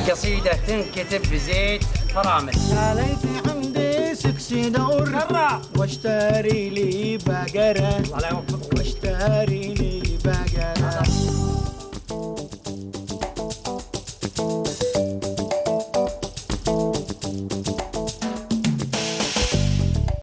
القصيدة تنكتب بزيت فرامل. يا ليت عندي سكسي دور واشتري لي بقرة واشتري لي بقرة